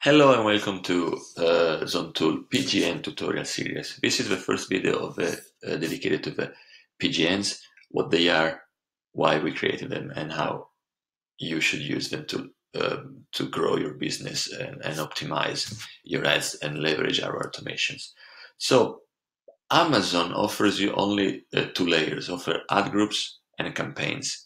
Hello and welcome to Zon.Tools PGN tutorial series. This is the first video of dedicated to the PGNs, what they are, why we created them, and how you should use them to grow your business and optimize your ads and leverage our automations. So Amazon offers you only two layers, offer ad groups and campaigns.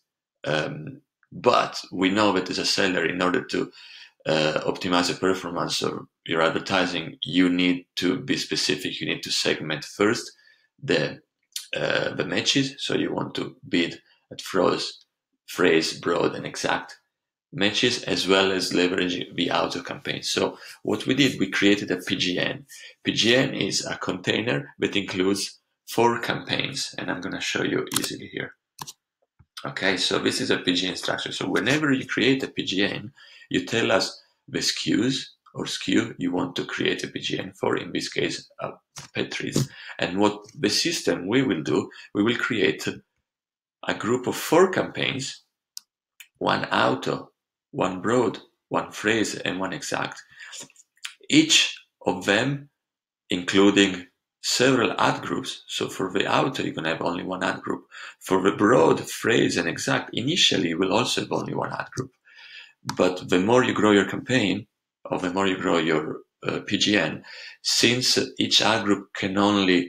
But we know that as a seller, in order to optimize the performance of your advertising, you need to be specific. You need to segment first the matches. So you want to bid at phrase, broad, and exact matches, as well as leverage the auto campaign. So what we did, we created a PGN. PGN is a container that includes 4 campaigns, and I'm going to show you easily here. Okay, so this is a PGN structure. So whenever you create a PGN, you tell us the SKUs or SKU you want to create a PGN for, in this case, Petri's. And what the system we will do, we will create a group of 4 campaigns, 1 auto, 1 broad, 1 phrase, and 1 exact. Each of them including several ad groups. So for the auto, you can have only 1 ad group. For the broad, phrase, and exact, initially you will also have only 1 ad group. But the more you grow your campaign, or the more you grow your PGN, since each ad group can only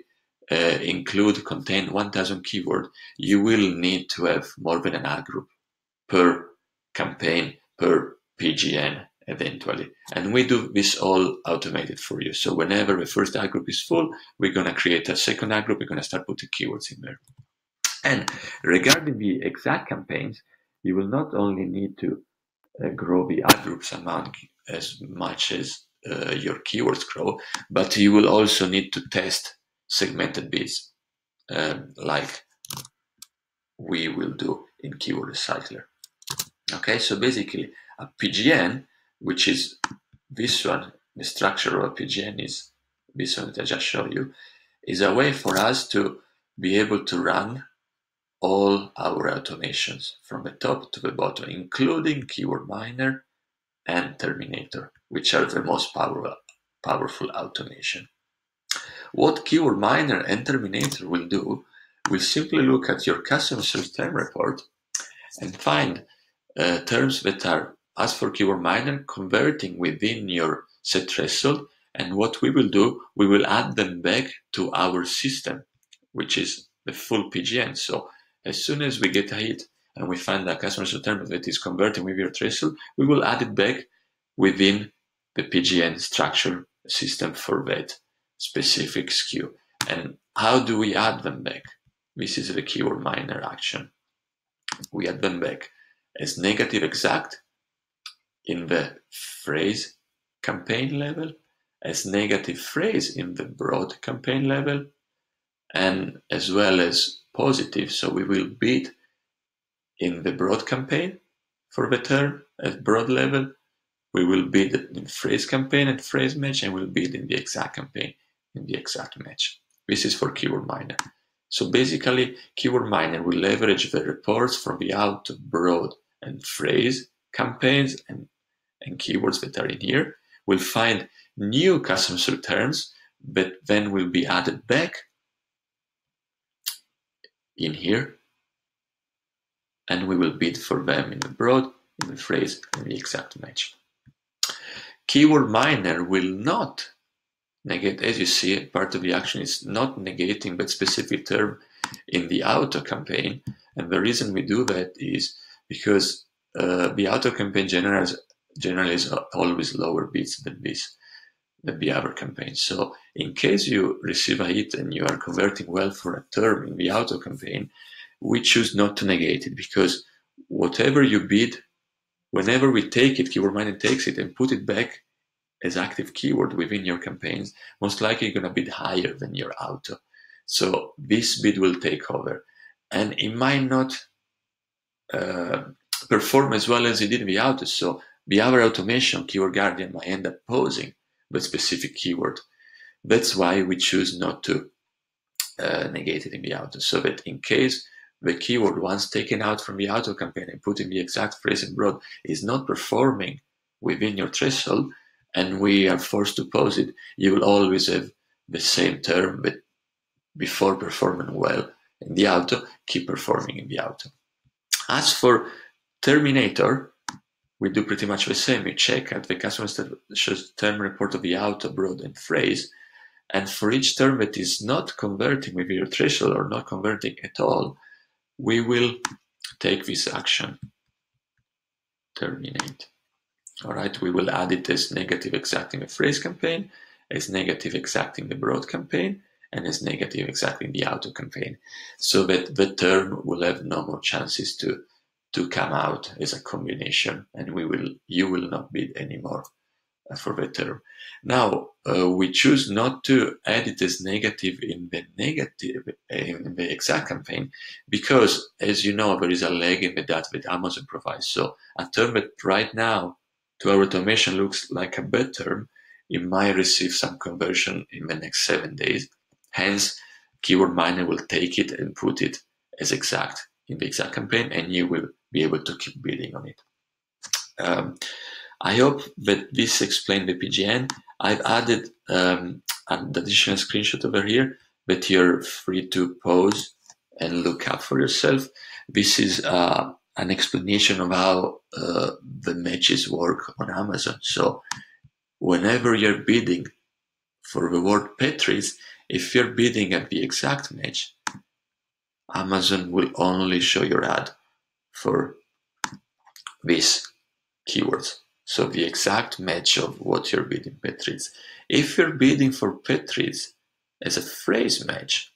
contain 1,000 keywords, you will need to have more than an ad group per campaign, per PGN eventually. And we do this all automated for you. So whenever the first ad group is full, we're going to create a second ad group. We're going to start putting keywords in there. And regarding the exact campaigns, you will not only need to grow the ad groups amount as much as your keywords grow, but you will also need to test segmented bids like we will do in Keyword Recycler. Okay, so basically a PGN, which is this one, the structure of a PGN is this one that I just showed you, is a way for us to be able to run all our automations from the top to the bottom, including Keyword Miner and Terminator, which are the most powerful automation. What Keyword Miner and Terminator will do, will simply look at your customer service term report and find terms that are, as for Keyword Miner, converting within your set threshold. And what we will do, we will add them back to our system, which is the full PGN. So as soon as we get a hit and we find a customer service term that is converting with your threshold, we will add it back within the PGN structure system for that specific SKU. And how do we add them back? This is the Keyword Miner action. We add them back as negative exact in the phrase campaign level, as negative phrase in the broad campaign level, and as well as positive. So we will bid in the broad campaign for the term at broad level. We will bid in phrase campaign and phrase match, and we'll bid in the exact campaign in the exact match. This is for Keyword Miner. So basically, Keyword Miner will leverage the reports from the auto, broad, and phrase campaigns and keywords that are in here. We'll find new customer service terms that then will be added back in here, and we will bid for them in the broad, in the phrase, and the exact match. Keyword Miner will not negate, as you see, part of the action is not negating that specific term in the auto campaign. And the reason we do that is because the auto campaign generally is always lower bids than the other campaign. So in case you receive a hit and you are converting well for a term in the auto campaign, we choose not to negate it, because whatever you bid, whenever we take it, Keyword Miner takes it and put it back as active keyword within your campaigns, most likely you're going to bid higher than your auto. So this bid will take over, and it might not perform as well as it did in the auto. So the other automation, Keyword Guardian, might end up posing the specific keyword. That's why we choose not to negate it in the auto, so that in case the keyword, once taken out from the auto campaign and put in the exact phrase and broad, is not performing within your threshold, and we are forced to pause it, you will always have the same term, but before performing well in the auto, keep performing in the auto. As for terminator, we do pretty much the same. We check at the customer that shows term report of the auto, broad, and phrase. And for each term that is not converting with your threshold or not converting at all, we will take this action, terminate. All right, we will add it as negative exacting the phrase campaign, as negative exacting the broad campaign, and as negative exacting the auto campaign, so that the term will have no more chances to come out as a combination, and you will not bid anymore for the term. Now we choose not to add it as negative in the exact campaign, because as you know, there is a lag in the data that Amazon provides. So a term that right now to our automation looks like a bad term, it might receive some conversion in the next 7 days. Hence, Keyword Miner will take it and put it as exact in the exact campaign, and you will be able to keep bidding on it. I hope that this explained the PGN. I've added an additional screenshot over here that you're free to pause and look up for yourself. This is an explanation of how the matches work on Amazon. So whenever you're bidding for the word Petris, if you're bidding at the exact match, Amazon will only show your ad for these keywords. So the exact match of what you're bidding, Petris. If you're bidding for Petris as a phrase match,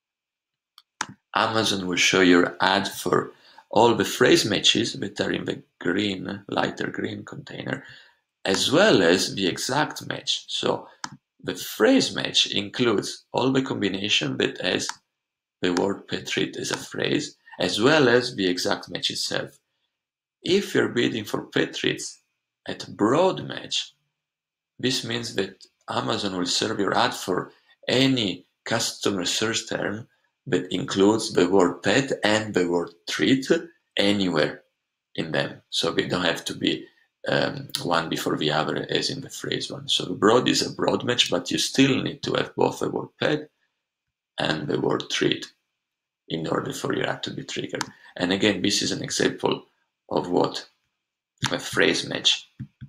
Amazon will show your ad for all the phrase matches that are in the green, lighter green container, as well as the exact match. So the phrase match includes all the combination that has the word Petrit as a phrase, as well as the exact match itself. If you're bidding for Petrits at broad match, this means that Amazon will serve your ad for any customer search term that includes the word pet and the word treat anywhere in them. So they don't have to be one before the other as in the phrase one. So the broad is a broad match, but you still need to have both the word pet and the word treat in order for your ad to be triggered. And again, this is an example of what a phrase match,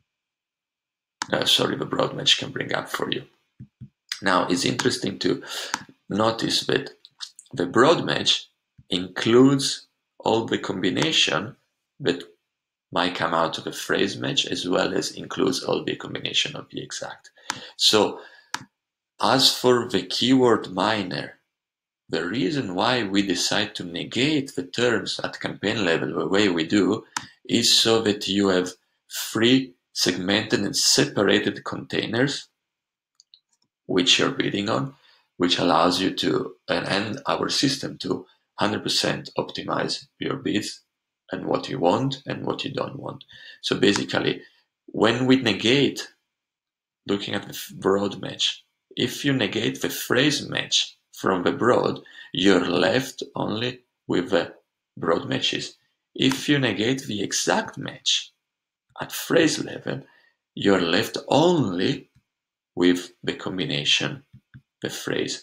the broad match can bring up for you. Now, it's interesting to notice that the broad match includes all the combination that might come out of a phrase match, as well as includes all the combination of the exact. So, as for the keyword miner, the reason why we decide to negate the terms at campaign level the way we do is so that you have free, segmented, and separated containers which you're bidding on, which allows you to, and our system to 100% optimize your bids and what you want and what you don't want. So basically, when we negate, looking at the broad match, if you negate the phrase match from the broad, you're left only with the broad matches. If you negate the exact match at phrase level, you're left only with the combination the phrase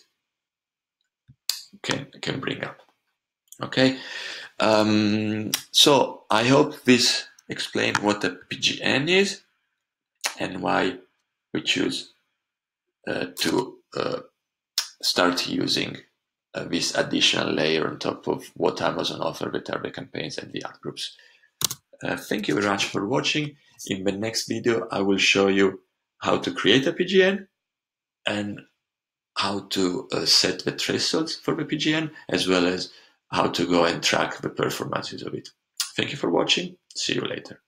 can bring up. Okay, so I hope this explained what a PGN is and why we choose to start using this additional layer on top of what Amazon offers with the campaigns and the ad groups. Thank you very much for watching. In the next video, I will show you how to create a PGN and how to set the thresholds for the PGN, as well as how to go and track the performances of it. Thank you for watching. See you later.